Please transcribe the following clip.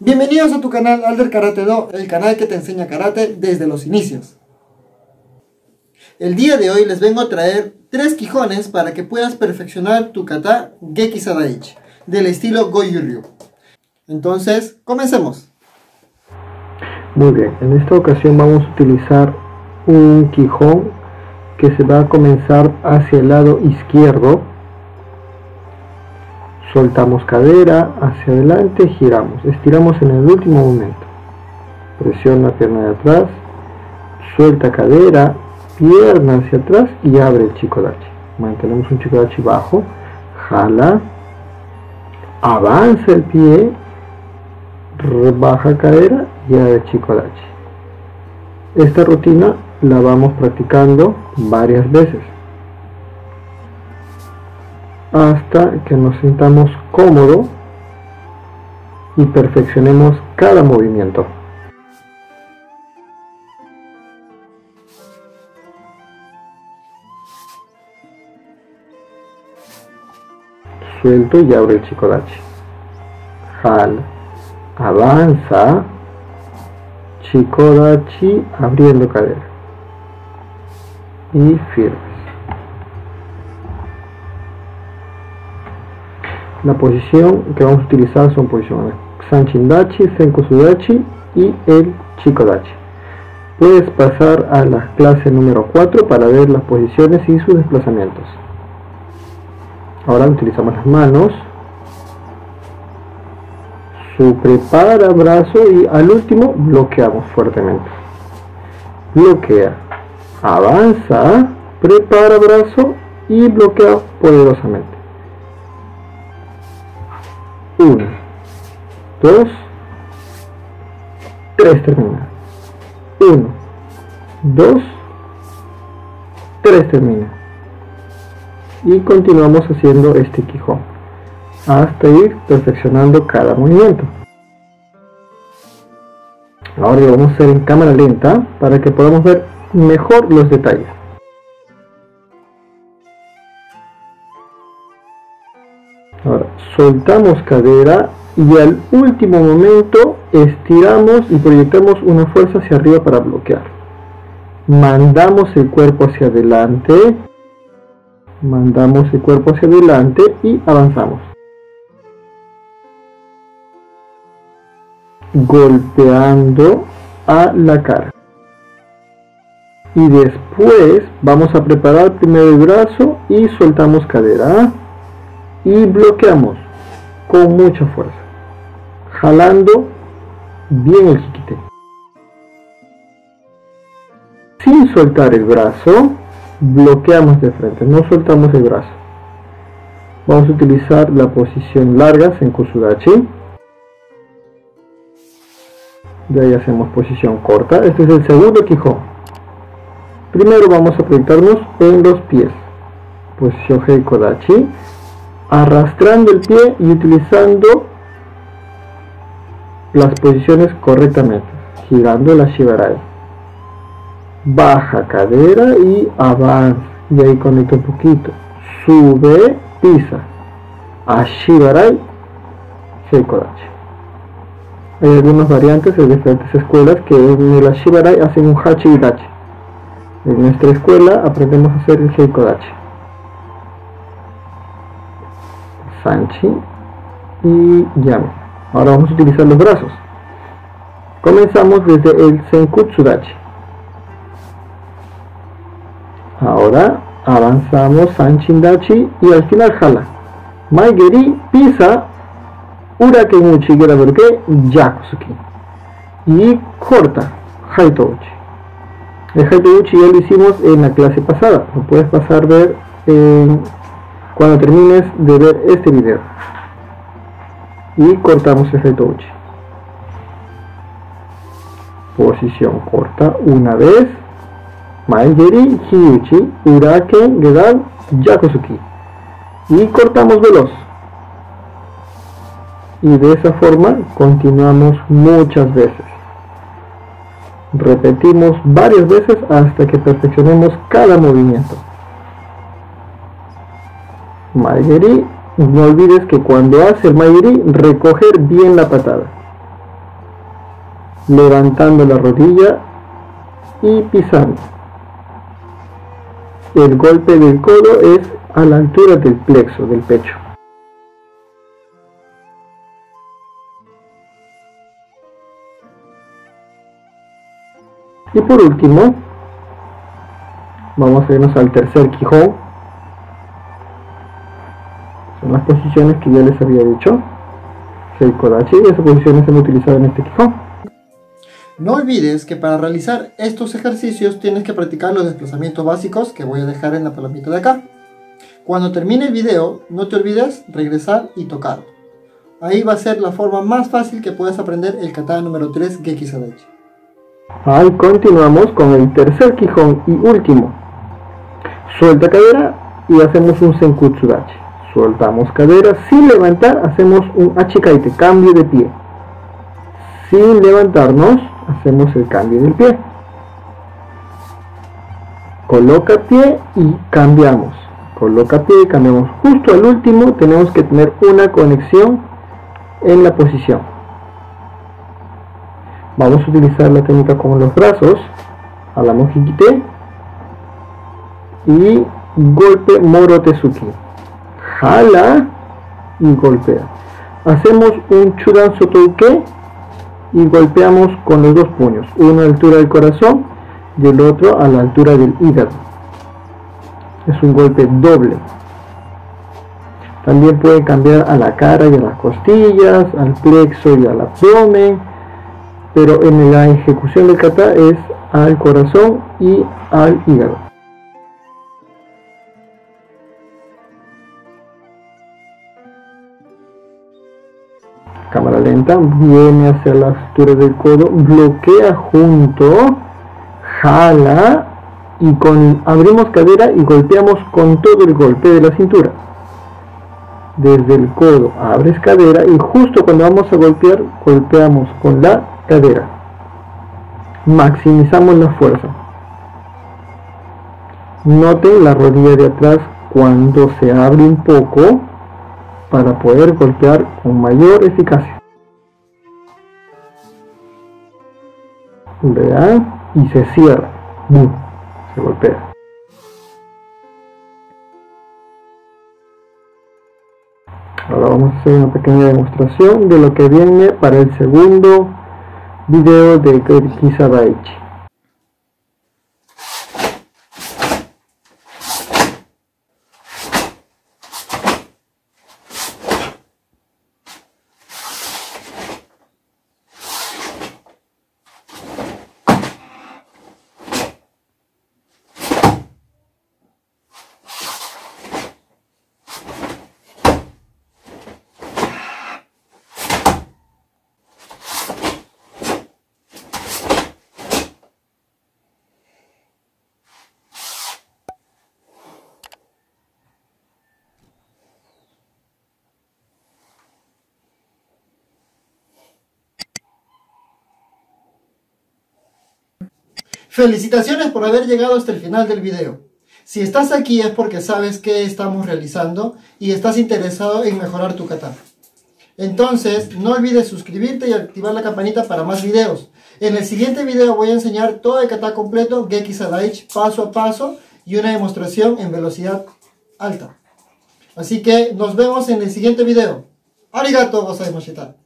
Bienvenidos a tu canal Alder Karate Do, el canal que te enseña karate desde los inicios. El día de hoy les vengo a traer 3 quijones para que puedas perfeccionar tu kata Geki Sadaichi del estilo Goju-Ryu. Entonces, comencemos. Muy bien, en esta ocasión vamos a utilizar un quijón que se va a comenzar hacia el lado izquierdo. Soltamos cadera, hacia adelante, giramos, estiramos en el último momento. Presiona pierna de atrás, suelta cadera, pierna hacia atrás y abre el Chikodachi. Mantenemos un Chikodachi bajo, jala, avanza el pie, baja cadera y abre el Chikodachi. Esta rutina la vamos practicando varias veces hasta que nos sintamos cómodos y perfeccionemos cada movimiento. Suelto y abro el Chikodachi. Jala, avanza, Chikodachi abriendo cadera y firmes. La posición que vamos a utilizar son posiciones Sanchin-dachi, Senko-sudachi y el Chikodachi. Puedes pasar a la clase número 4 para ver las posiciones y sus desplazamientos. Ahora utilizamos las manos, su prepara brazo y al último bloqueamos fuertemente. Bloquea, avanza, prepara brazo y bloquea poderosamente. 1, 2, 3, termina. 1, 2, 3, termina. Y continuamos haciendo este quijón hasta ir perfeccionando cada movimiento. Ahora lo vamos a hacer en cámara lenta para que podamos ver mejor los detalles. Ahora soltamos cadera y al último momento estiramos y proyectamos una fuerza hacia arriba para bloquear. Mandamos el cuerpo hacia adelante. Y avanzamos. Golpeando a la cara. Y después vamos a preparar primero el brazo y soltamos cadera. Y bloqueamos con mucha fuerza, jalando bien el jiquite. Sin soltar el brazo, bloqueamos de frente, no soltamos el brazo. Vamos a utilizar la posición larga, Senko-sudachi. De ahí hacemos posición corta. Este es el segundo quijón. Primero vamos a proyectarnos en los pies. Posición Heikodachi. Arrastrando el pie y utilizando las posiciones correctamente, girando la Shibarai, baja cadera y avanza, y ahí conecta un poquito, sube, pisa, a Shibarai, Heikodachi. Hay algunas variantes de diferentes escuelas que en la Shibarai hacen un Hachi-dachi. En nuestra escuela aprendemos a hacer el Heikodachi. Sanchi y Yami. Ahora vamos a utilizar los brazos. Comenzamos desde el Senkutsudachi. Ahora avanzamos Sanchin-dachi y al final jala. Maigeri, pisa, Uraken uchi, Geradoruke, Yakusuki. Y corta, Haitouchi. El Haitouchi ya lo hicimos en la clase pasada. Lo puedes pasar a ver cuando termines de ver este video. Y cortamos el Haitouchi. Posición corta una vez. Maigeri, Hiuchi, Uraken, Gedal, Yakusuki. Y cortamos veloz. Y de esa forma continuamos muchas veces. Repetimos varias veces hasta que perfeccionemos cada movimiento. Maigeri, no olvides que cuando hace el Maigeri, recoger bien la patada. levantando la rodilla y pisando. El golpe del codo es a la altura del plexo del pecho. Y por último, vamos a irnos al tercer Quijón. Son las posiciones que ya les había dicho. Seikodachi, y esas posiciones se han utilizado en este Quijón. No olvides que para realizar estos ejercicios tienes que practicar los desplazamientos básicos que voy a dejar en la palomita de acá. Cuando termine el video, no te olvides regresar y tocar. Ahí va a ser la forma más fácil que puedas aprender el kata número 3 Geki Sadachi. Ahí continuamos con el tercer Quijón y último. Suelta cadera y hacemos un Senkutsudachi. Soltamos cadera, sin levantar hacemos un Achikaite, cambio de pie. Sin levantarnos hacemos el cambio del pie. Coloca pie y cambiamos. Coloca pie y cambiamos. Justo al último tenemos que tener una conexión en la posición. Vamos a utilizar la técnica con los brazos. Jalamos Hikite y golpe Morotesuki. Jala y golpea. Hacemos un Chudan Sotoike y golpeamos con los dos puños, uno a la altura del corazón y el otro a la altura del hígado. Es un golpe doble. También puede cambiar a la cara y a las costillas, al plexo y al abdomen, pero en la ejecución del kata es al corazón y al hígado. Cámara lenta, viene hacia la altura del codo, bloquea junto, jala y abrimos cadera y golpeamos con todo el golpe de la cintura. Desde el codo abres cadera y justo cuando vamos a golpear, golpeamos con la cadera. Maximizamos la fuerza. Noten la rodilla de atrás cuando se abre un poco para poder golpear con mayor eficacia. Vean, y se cierra. ¡Bum! Se golpea. Ahora vamos a hacer una pequeña demostración de lo que viene para el segundo video de Geki Sadachi. Felicitaciones por haber llegado hasta el final del video. Si estás aquí es porque sabes qué estamos realizando y estás interesado en mejorar tu kata. Entonces, no olvides suscribirte y activar la campanita para más videos. En el siguiente video voy a enseñar todo el kata completo, Geki Sadachi, paso a paso y una demostración en velocidad alta. Así que nos vemos en el siguiente video. Arigatou gozaimashita.